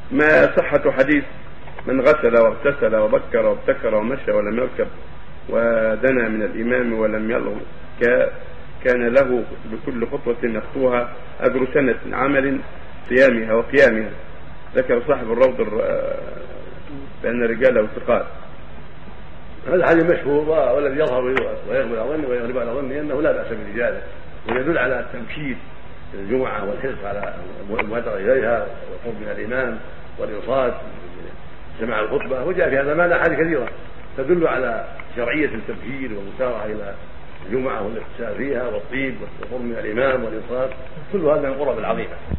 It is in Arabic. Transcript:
ما صحة حديث من غسل واغتسل وبكر وابتكر ومشى ولم يركب ودنا من الإمام ولم يلغ كان له بكل خطوة يخطوها أجر سنة عمل صيامها وقيامها. ذكر صاحب الروض بأن رجاله ثقات. هذا حديث مشهور، والذي يظهر ويغلب على ظني أنه لا بأس برجاله، ويدل على التمكين في الجمعة والحرص على المبادرة إليها والقرب من الإمام والإنصات سماع الخطبة. وجاء في هذا المعنى أحاديث كثيرة تدل على شرعية التبكير والمسارعة إلى الجمعة والاغتسال فيها والطيب والقرب من الإمام والإنصات، كل هذا من القرب العظيمة.